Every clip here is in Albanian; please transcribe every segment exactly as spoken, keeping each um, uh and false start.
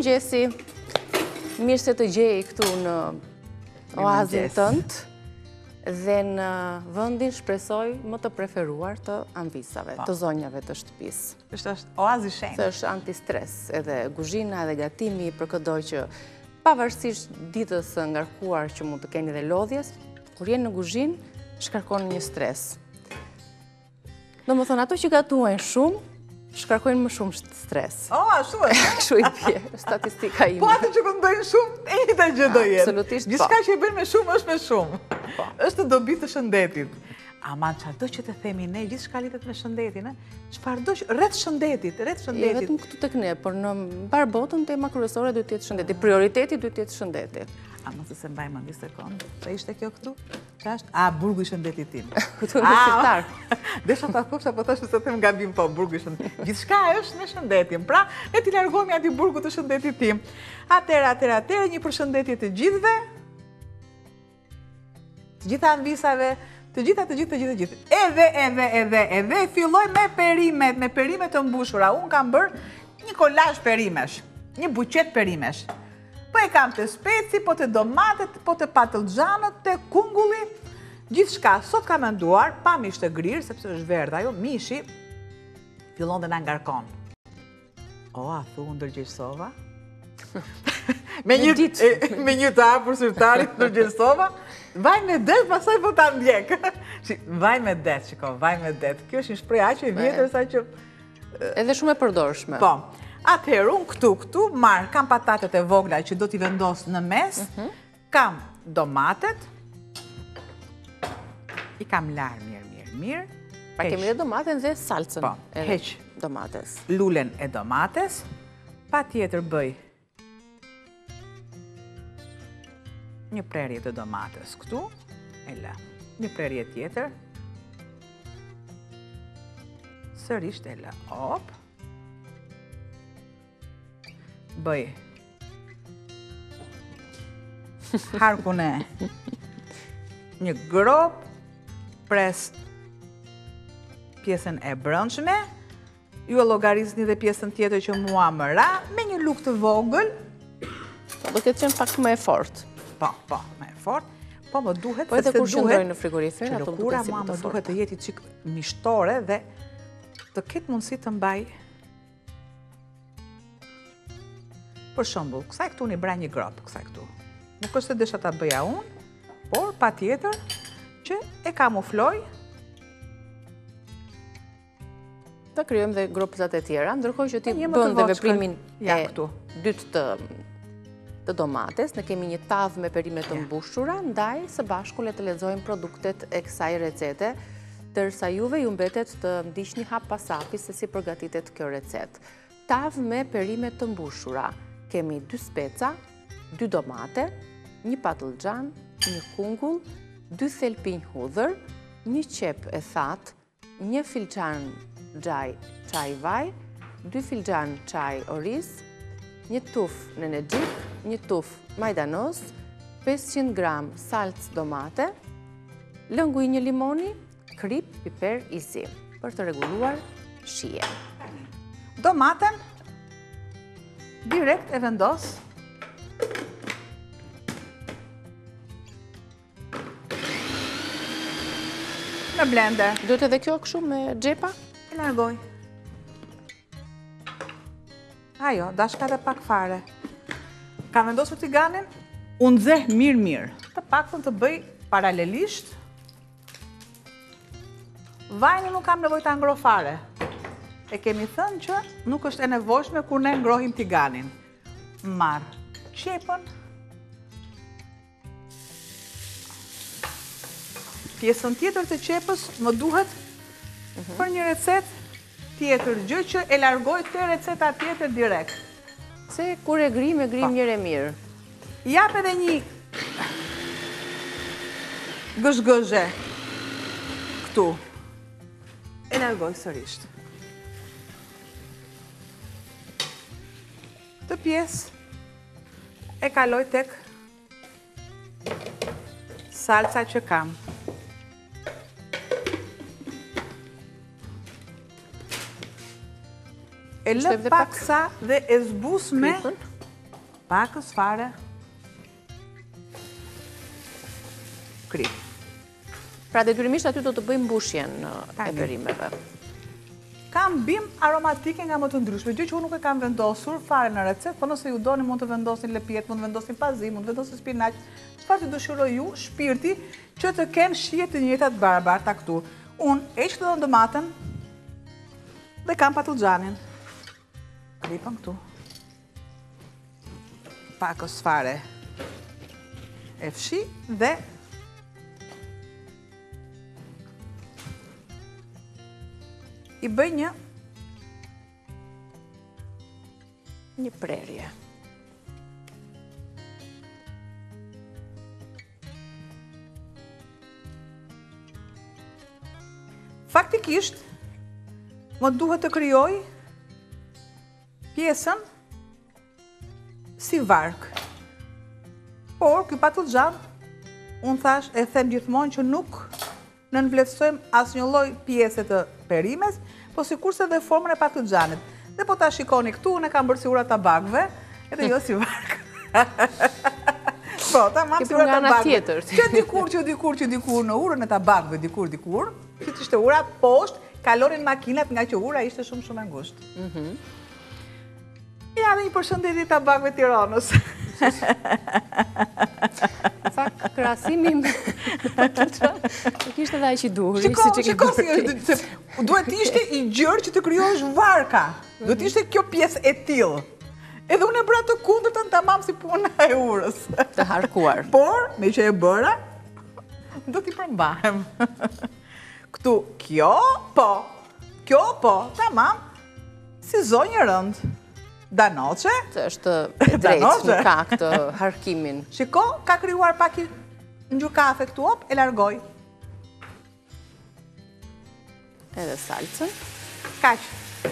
Mirëmëngjesi. Mirë se të gjej këtu në oazin tënd dhe në vendin shpresoj më të preferuar të anvisave, të zonjave të shtëpisë. Është oazi shenjtë. Është antistres, edhe kuzhina edhe gatimi për këdo që pavarësisht ditës së ngarkuar që mund të keni dhe lodhjes, kur jeni në kuzhinë, shkarkon një stres. Domethënë ato që gatuajnë shumë, shkarkojnë më shumë stres. O, ashtu e? Kështu i bie, statistika ime. Po atë që këndojnë shumë, e një të gjë do jetë. Absolutisht po. Gjithçka që e bën me shumë, është me shumë. Është dobi të shëndetit. Aman, çfarëdo që të themi ne, gjithçka lidhet me shëndetin, e? Çfarëdo që rreth shëndetit, rreth Jo shëndetit. vetëm këtu tek ne, por në mbar botën tema kryesore duhet të jetë shëndeti. Prioriteti duhet të jetë shëndeti. A mos e se mbaj mend një sekond. Sa ishte kjo këtu? Ç'është? A, burgu i shëndetit tim. Këtu në shqiptar. Desha ta thosha, po thashë se them gabim, po burgu i shëndetit. Gjithçka është në shëndetin. Pra, ne t'i largohemi atij burgut të shëndetit tim. Atëherë, atëherë, atëherë, një përshëndetje të gjithëve. Të gjitha anvisave, të gjitha, të gjitha, të gjitha, të gjitha. Edhe, edhe, edhe, edhe, filloj me perimet, me perimet të mbushura. Unë kam bërë një kolazh perimesh, një buqet perimesh. Po e kam të speci, po të domatet, po të patlıxhanët, të kungulli, gjithçka. Sot kam menduar, pa mish të grirë, sepse është verdh ajo, mishi fillon dhe na ngarkon. O, a thu ndërgjegjësova? me një ditë, me një të hapur zyrtarit ndërgjegjësova, vaj me det, pastaj po ta ndjek. Vaj me det, shiko, vaj me det. Kjo është një shprehje aq e vjetër sa që edhe shumë e përdorshme. Po. Atëherë, unë këtu, këtu, marë, kam patatet e vogla që do t'i vendos në mes, kam domatet, i kam larë mirë, mirë, mirë. Pa kemi dhe domaten dhe salcën e heq domates. Lulen e domates, pa tjetër bëj një prerje të domates këtu, e la, një prerje tjetër, sërisht e la, op, bëj harkun e një grop, pres pjesën e brendshme, ju e llogarisni dhe pjesën tjetër që mua më ra, me një lugë të vogël. Do të qenë pak më e fortë. Po, po, më e fortë. Po më duhet, po edhe kur shndrojnë në frigorifer, ato duhet si më të duhet të jetë çik mishtore dhe të ketë mundësi të mbaj. Për shembull, kësaj këtu një bra një grop, kësaj këtu. Nuk është se desha ta bëja unë, por patjetër që e kamufloj. Ta krijojmë dhe gropëzat e tjera, ndërkohë që ti bën dhe veprimin e dytë të të domates, ne kemi një tavë me perime të mbushura, ndaj së bashku le të lexojmë produktet e kësaj recete, ndërsa juve ju mbetet të ndiqni hap pas hapi se si përgatitet kjo recetë. Tavë me perime të mbushura. Kemi dy speca, dy domate, një patlıxhan, një kungull, dy thelpinj hudhër, një qep e thatë, një filxhan xhaj çaj vaj, dy filxhan çaj oriz, një tuf nenexhik, një tuf majdanoz, pesëqind gram salcë domate, lëngu i një limoni, krip, piper i zi, për të rregulluar shije. Domaten direkt e vendos në blender. Duhet edhe kjo kështu me xhepa? E largoj. Ajo, dashka dhe pak fare. Ka vendosur tiganin, unë nxeh mirë mirë. Të paktën të bëj paralelisht. Vajni nuk kam nevojë ta ngroh fare. E kemi thënë që nuk është e nevojshme kur ne ngrohim tiganin. Marr qepën, pjesën tjetër të qepës më duhet për një recetë tjetër, gjë që e largoj te receta tjetër direkt. Se kur e grim, e grim njëre mirë. Jap edhe një gëzhgëzhe këtu. E largoj sërish. Të pjesë e kaloj tek salca që kam. E lë paksa dhe e zbus me pakës fare kri. Pra detyrimisht aty do të bëjmë mbushjen e perimeve. Kam bim aromatike nga më të ndryshme, gjë që unë nuk e kam vendosur fare në recetë, po nëse ju doni mund të vendosin lepjet, mund të vendosin pazi, mund të vendosin spinaq, çfarë të dëshiroj ju, shpirti, që të kenë shije të njëjta të barabarta këtu. Unë heq të dhënë domaten dhe kam patlıxhanin. Ripëm këtu. Pakës fare e fshi dhe i bëj një një prerje. Faktikisht, më duhet të krijoj pjesën si vark. Por, ky patlıxhan, unë thash, e them gjithmonë që nuk nënvlerësojmë asnjë lloj pjese të perimes, po sikurse dhe formën e patlıxhanit. Dhe po ta shikoni këtu, unë kam bërë si ura tabakëve, edhe jo si vark. Po, ta mam si ura tabakëve. Që dikur, që dikur, që dikur në urën e tabakëve, dikur, dikur, që të ishte ura poshtë, kalonin makinat nga që ura ishte shumë shumë e ngushtë. Ja, dhe një përshëndetje tabakëve Tiranës. Fakt, krahasimi me patlıxhan nuk ishte edhe aq i duhur. Shiko, shiko si duhet të ishte i gjerë që të krijosh varka. Duhet të ishte kjo pjesë e tillë. Edhe unë e bëra të kundërtën tamam si puna e urës. Të harkuar. Por, me që e bëra, do t'i përmbahem. Këtu, kjo po, kjo po, tamam, si zonjë rënd. Danoce. Të është e drejtë, nuk ka këtë harkimin. Shiko, ka krijuar pak i ngjur kafe këtu, op, e largoj. Edhe salcën. Kaq.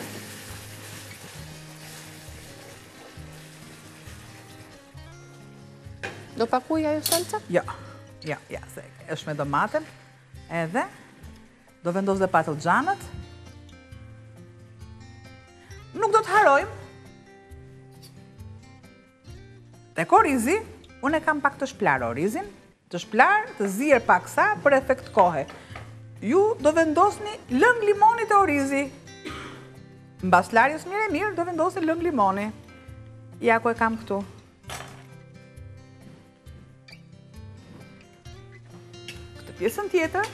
Do pakuj ajo salca? Jo, jo, ja, se është me domaten. Edhe, do vendos dhe patlıxhanët. Nuk do të harojmë. Tek orizi, unë e kam pak të shplar orizin, të shplar, të zier paksa për efekt kohe. Ju do vendosni lëng limoni të orizi. Mbas larjes mirë e mirë, do vendosni lëng limoni. Ja ku e kam këtu. Këtë pjesën tjetër.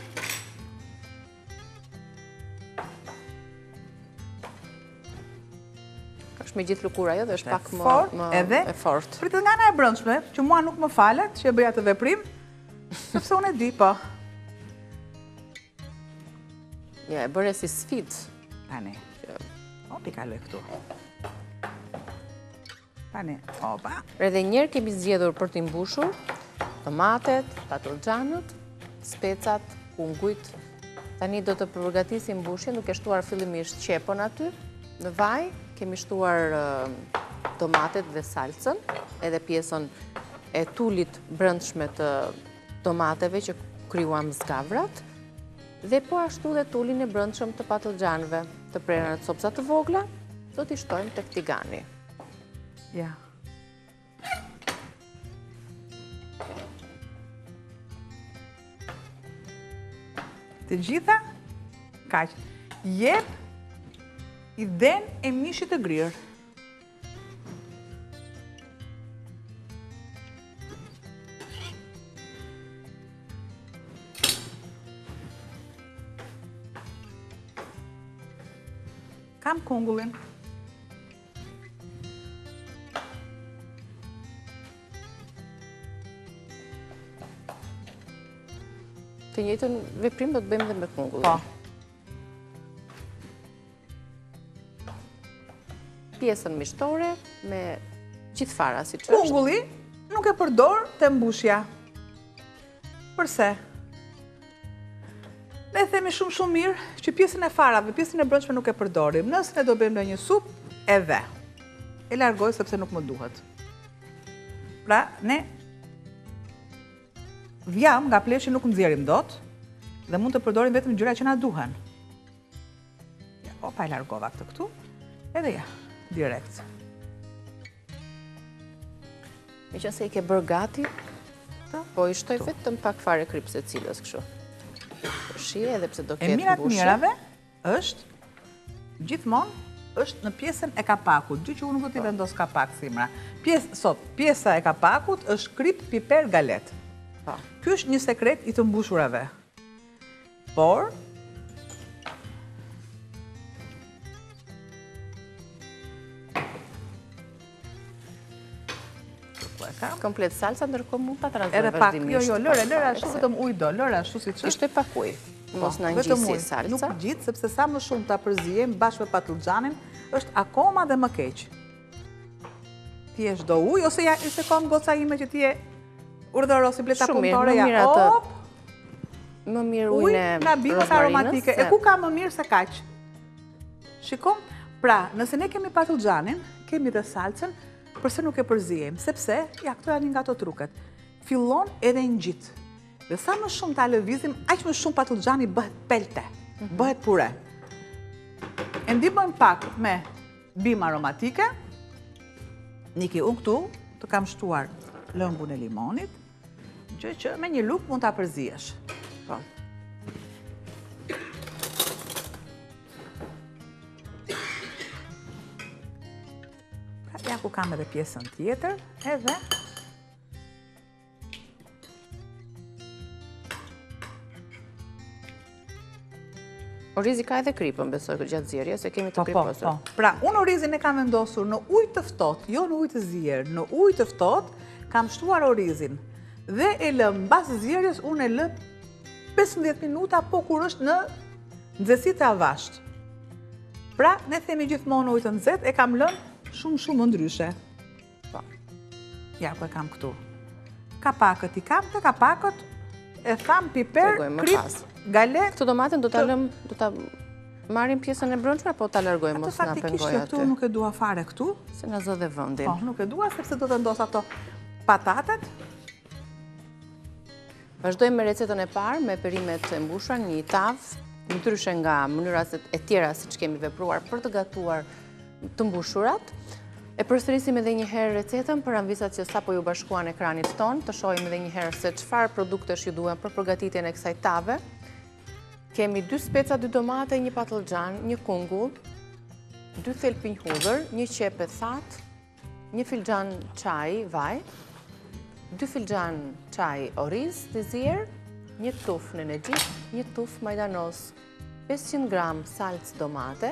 Me gjithë lukura jo dhe është pak më e fort. Pritet nga ana e brendshme, që mua nuk më falet, që e bëja të veprim, sepse unë e di, po. Ja, e bëre si sfidë. Tani, o, t'i kaloj këtu. Tani, opa. Edhe njerë kemi zgjedhur për t'i mbushur, tomatet, patlıxhanët, specat, kungujt. Tani do të përgatisim mbushjen, duke shtuar fillimisht qepën aty, në vaj, kemi shtuar tomatet dhe salcën, edhe pjesën e tullit brendshme të tomateve që krijuam zgavrat, dhe po ashtu dhe tullin e brendshëm të patlıxhanëve, të prerën në copsa të vogla, do t'i shtojmë tek tigani. Ja. Të gjitha, kaq. Jep i den e mishit të grirë. Kam kungullin. Të njëjtën veprim do të bëjmë dhe me kungullin. Po. Pjesën mishtore me gjithë fara si që është. Kungulli nuk e përdor të mbushja. Përse? Ne themi shumë shumë mirë që pjesën e farave, pjesën e brendshme nuk e përdorim. Nëse ne do bëjmë në një supë, e ve. E largoj sepse nuk më duhet. Pra, ne vjam nga pleshi nuk nxjerrim dot dhe mund të përdorim vetëm gjëra që na duhen. Ja, opa, e largova këtë këtu. Edhe ja. Direkt. Me qënë se i ke bërë gati, po i shtoj vetëm pak fare krip se cilës kështu. Shie edhe pse do ketë mbushje. E mirat mirave është gjithmonë është në pjesën e kapakut. Gjë që unë nuk do t'i vendos kapak, Simra. Sot, pjesa e kapakut është krip, piper, galet. Ky është një sekret i të mbushurave. Por, komplet salsa, ndërkohë mund ta trazoj vazhdimisht. Edhe pak, jo, jo, lëre, lëre, ashtu vetëm ujë do, lëre ashtu si që. Ishtoj pak ujë, mos në ngjisi salsa. Nuk gjithë, sepse sa më shumë ta përzijem bashkë me patlıxhanin, është akoma dhe më keq. Ti e shdo ujë, ose ja, ise kom goca ime që ti e urdhëro si bleta punëtore, ja, op, më mirë ujë në na bimët aromatike. E ku ka më mirë se kaq? Shikom, pra, nëse ne kemi patlıxhanin, kemi dhe salcën, përse nuk e përzijem, sepse, ja, këto janë nga ato truket, fillon edhe në gjitë. Dhe sa më shumë ta lëvizim, aq më shumë patlıxhani bëhet pelte, bëhet pure. E ndihmojmë pak me bimë aromatike. Niki, unë këtu të kam shtuar lëngun e limonit, gjë që me një luk mund ta përzihesh. Po. Ja ku kam edhe pjesën tjetër, edhe orizi ka edhe kripën, besoj, gjatë zjerje, se kemi të kriposur. Po, po, po. Pra, unë orizin e kam vendosur në ujë të ftohtë, jo në ujë të zjerë, në ujë të ftohtë kam shtuar orizin. Dhe e lë mbas zjerjes, unë e lë pesëmbëdhjetë minuta, po kur është në nxehtësi të avashtë. Pra, ne themi gjithmonë ujë të nxehtë, e kam lënë shumë shumë ndryshe. Po. Ja, po e kam këtu. Kapakët i kam, të kapakët e tham piper, krip, galet. Këtë domaten do t'a lëm, do t'a marim pjesën e brëndshme, po t'a largojmë, mos nga pengoj aty. Atë faktikisht këtu nuk e dua fare këtu. Se nga zë dhe vëndin. Po, nuk e dua, sepse do të ndos ato patatet. Vazhdojmë me recetën e parë, me perimet e mbushura, një tavë, ndryshe nga mënyrat e tjera si që kemi vepruar për të gatuar të mbushurat. E përsërisim edhe një herë recetën për anvisat që sa po ju bashkuan ekranit ton, të shohim edhe një herë se çfarë produktesh ju duhen për përgatitjen e kësaj tave. Kemi dy speca, dy domate, një patlıxhan, një kungull, dy thelpinj hudhër, një qepë thatë, një filxhan çaj vaj, dy filxhan çaj oriz të zier, një tuf nenexhik, një tuf majdanoz, pesëqind gram salcë domate,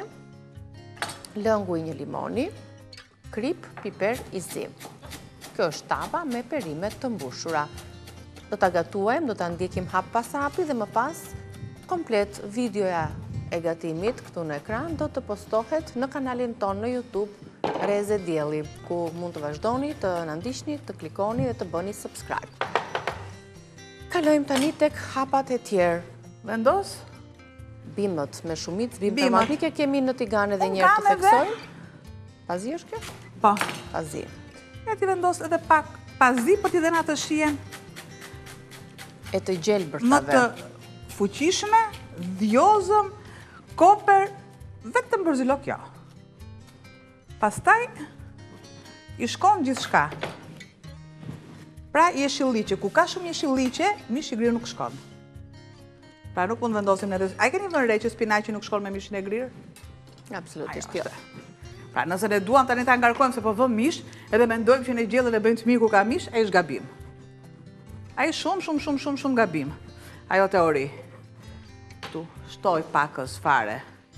lëngu i një limoni, krip, piper i zi. Kjo është tava me perimet të mbushura. Do ta gatuajmë, do ta ndjekim hap pas hapi dhe më pas komplet videoja e gatimit këtu në ekran do të postohet në kanalin ton në YouTube Reze Dielli, ku mund të vazhdoni të na ndiqni, të klikoni dhe të bëni subscribe. Kalojmë tani tek hapat e tjerë. Vendos? Bimët me shumicë, bimë aromatike kemi në tigan edhe njerë të theksojmë. Pazi është kjo? Po. Pazi. E ti vendos edhe pak pazi, po ti dhe nga të shien e të gjelbërtave. Më të fuqishme, dhjozëm, koper, vetëm bërzilo kjo. Pastaj, i shkon gjithë shka. Pra, i e shilliqe. Ku ka shumë i shilliqe, mish i grirë nuk shkon. Pra, nuk mund vendosim në rëzë. A i keni vënë re që spinaqi nuk shkon me mishin e grirë? Absolutisht, jo. Pra, nëse ne duam tani ta ngarkojmë se po vëm mish, edhe mendojmë që ne gjellën e bëjmë të mirë ku ka mish, ai është gabim. Ai shumë, shumë, shumë, shumë, shumë gabim. Ajo teori. Tu, shtoj pakës fare.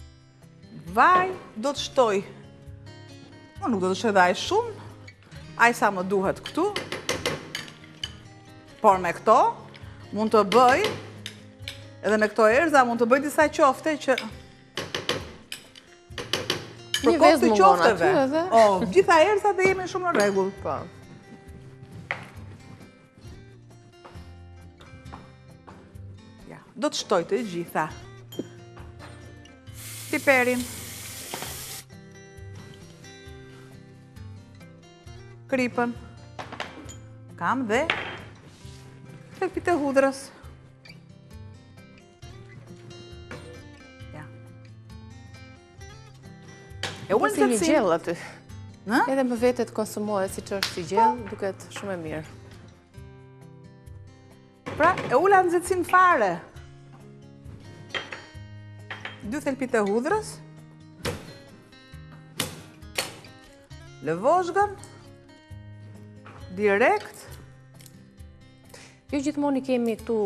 Vaj, do të shtoj. Unë nuk do të shtoj dhe ai shumë. Ai sa më duhet këtu. Por me këto, mund të bëj, edhe me këto erza, mund të bëj disa qofte që një vezë mungon aty edhe. O, gjitha erza dhe jemi shumë në regull. Po. Ja, do të shtoj të gjitha. Piperin. Kripën. Kam dhe thelpit e hudrës. E ullë si një gjellë aty. Edhe më vetet konsumohet si që është si gjellë, duket shumë e mirë. Pra, e ula nxehtësim fare. Dy thelpit e hudhrës. Lëvozhgën. Direkt. Jo gjithmonë i kemi këtu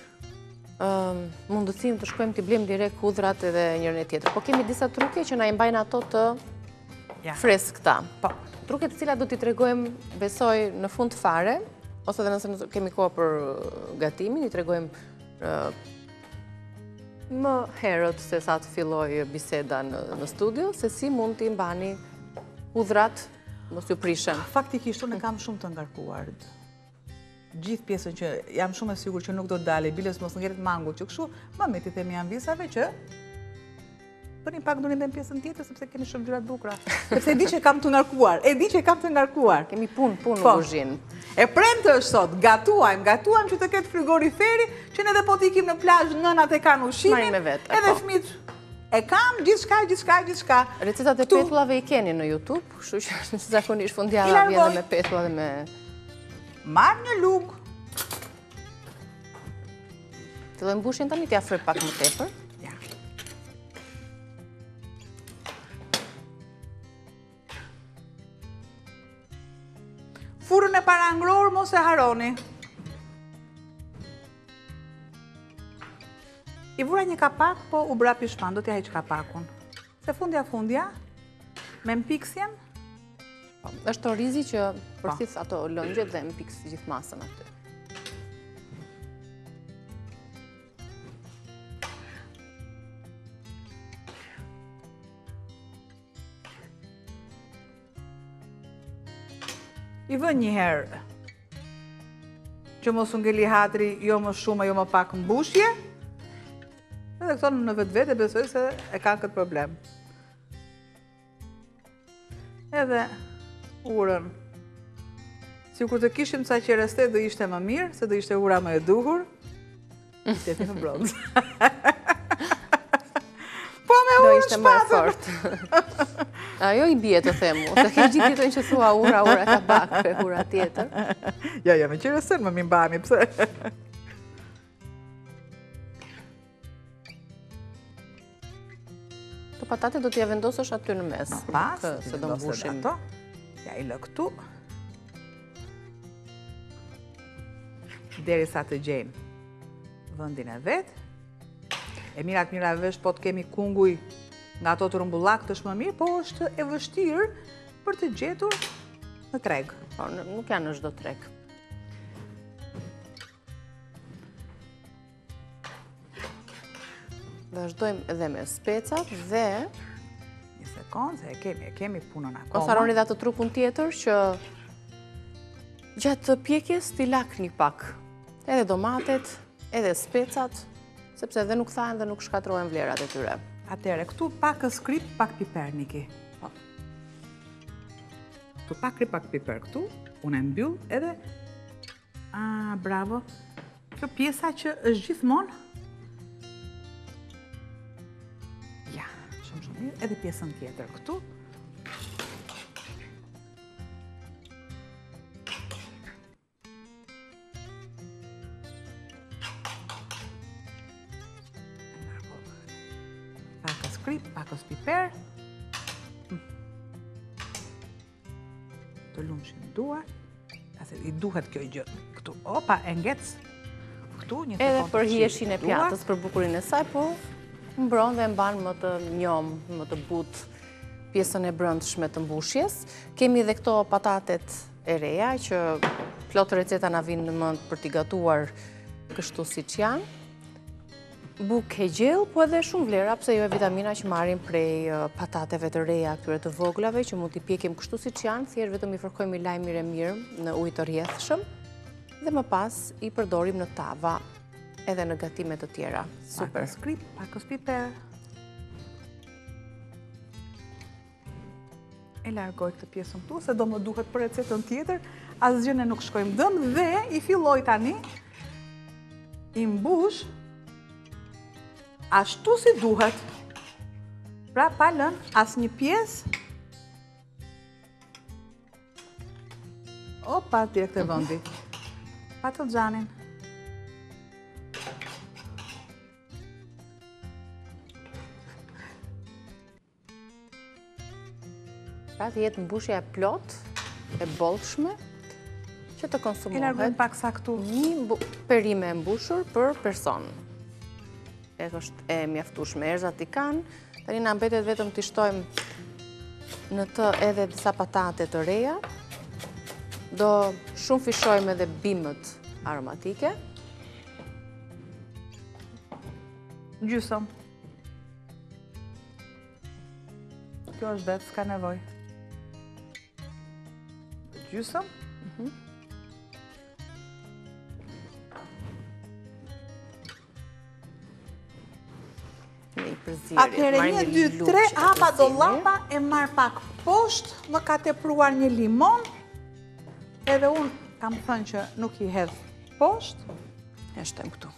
mundësim të shkojmë t'i blem direkt hudhrat edhe njërën e tjetër. Po kemi disa truke që na i mbajnë ato të freskëta. Po. Truke të cilat do t'i tregojmë, besoj, në fund fare, ose dhe nëse kemi kohë për gatimin, i tregojmë më herët se sa të filloj biseda në studio, se si mund t'i mbani hudhrat mos ju prishen. Faktikisht, unë e kam shumë të ngarkuar. Gjithë pjesën që jam shumë e sigur që nuk do të dale, biles mos ngeret mangu që këshu, më me ti themi janë visave që për një pak do një dhe në pjesën tjetër, sepse kemi shumë gjyrat bukra. Sepse e di që kam të ngarkuar, e di që kam të ngarkuar. Kemi pun, pun në kuzhinë. E premte është sot, gatuajmë, gatuajmë që të ketë frigoriferi, që në dhe po t'ikim në plazh, nënat e kanë ushimin, edhe fëmit e kam, gjithçka, gjithçka, gjithçka. Recetat e petullave i keni në YouTube, kështu që zakonisht fundjava vjen me petulla dhe me... Marr një lugë. Të dhe mbushin tani t'ja fry pak më tepër. Ja. Furrën e parangror mos e haroni. I vura një kapak, po u bra pishman, do t'ja heq kapakun. Se fundja fundja, me mpiksjen, është orizi që përthith ato lëngjet dhe mpiks gjithë masën aty. I vë një herë që mos u ngeli hatri jo më shumë, jo më pak mbushje, edhe këto në vetë vete besoj se e kanë këtë problem. Edhe urën. Si kur të kishim sa qerestet do ishte më mirë, se do ishte ura më e duhur, ishte ti në bronzë. Po me urën shpatër! Ajo i bje të themu, të ke gjithë ditën që thua ura, ura ka bakë, ura tjetër. Ja, ja, me qerestet më mimbami, pëse? Të patate do t'ja vendosësh aty në mes. Në pas, se do mbushim. Ja i lë këtu. Deri sa të gjejmë vëndin e vetë. E mirat mira vesh po të kemi kunguj nga ato të rumbullak të shmë mirë, po është e vështirë për të gjetur në treg. Po, nuk janë në çdo treg. Vazhdojmë edhe me specat dhe... Një sekundë, se e kemi, e kemi punën akoma. Ose harroni dhe atë trupun tjetër që gjatë pjekjes t'i lakni pak. Edhe domatet, edhe specat, sepse dhe nuk thahen dhe nuk shkatrohen vlerat e tyre. Atere, këtu pak skrip, pak piper, Niki. Këtu pak skrip, pak piper këtu, unë e mbyll edhe... A, bravo. Kjo pjesa që është gjithmonë. Ja, shumë shumë mirë. Edhe pjesën tjetër këtu. Pakës krip, pakës piper. Të lumshin duar. I duhet kjo gjë. Këtu, opa, e ngec. Këtu, një sekundë. Edhe për hieshin e pjatës, për bukurin e saj, po mbron dhe mban më të njom, më të but pjesën e brëndshme të mbushjes. Kemi dhe këto patatet e reja, që plot receta na vinë në mend për t'i gatuar kështu si që janë. Bukë e gjellë, po edhe shumë vlera, pse jo e vitamina që marrim prej patateve të reja, këtyre të voglave, që mund t'i pjekim kështu si që janë, thjesht vetëm i fërkojmë i laj mirë e mirë në ujë të rrjedhshëm, dhe më pas i përdorim në tava edhe në gatime të tjera. Super. Pakës krip, pakës piper. E largoj këtë pjesën këtu, se do më duhet për recetën tjetër, asgjë ne nuk shkojmë dëm, dhe i filloj tani, i mbush, ashtu si duhet. Pra, pa lën as një pjesë Opa, direkt e vëndi. Patlıcanin. Pra të jetë mbushja e plot, e bollshme, që të konsumohet. E largojmë pak sa këtu. Një perime e mbushur për person. E është e mjaftueshme, erëzat i kanë. Tani na mbetet vetëm t'i shtojmë në të edhe disa patate të reja. Do shumë fishojmë edhe bimët aromatike. Gjysëm. Kjo është vetë, s'ka nevoj. Gjysëm. Atëherë një, dy, tre, hapa do lapa, e marë pak poshtë, më ka tepruar një limon, edhe unë kam thënë që nuk i hedhë poshtë. E shtem këtu.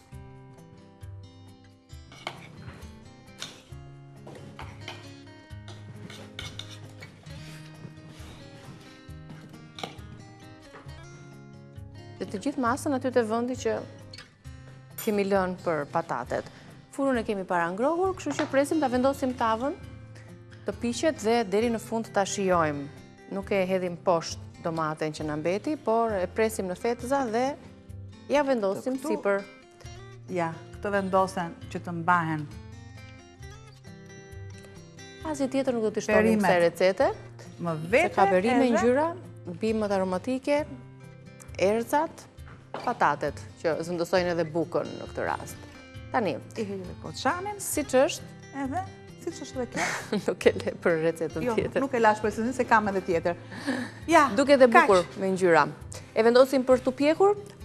Dhe të gjithë masën aty të vëndi që kemi lënë për patatet. Furun e kemi para ngrohur, kështu që presim të vendosim tavën, të piqet dhe deri në fund të shijojmë. Nuk e hedhim poshtë domaten që në mbeti, por e presim në fetëza dhe ja vendosim si për... Ja, këto vendosen që të mbahen. Asgjë tjetër nuk do të shtonim kësaj recete. Më vete se ka perime ngjyra, bimët aromatike, erëzat, patatet, që zëndësojnë edhe bukën në këtë rast. Tani, i hedhë dhe koçanin, si që është, edhe, si që është dhe kjo. Nuk e le për recetën tjetër. Jo, nuk e lash për se se kam edhe tjetër. Ja, duke dhe bukur me ngjyra. E vendosim për të pjekur,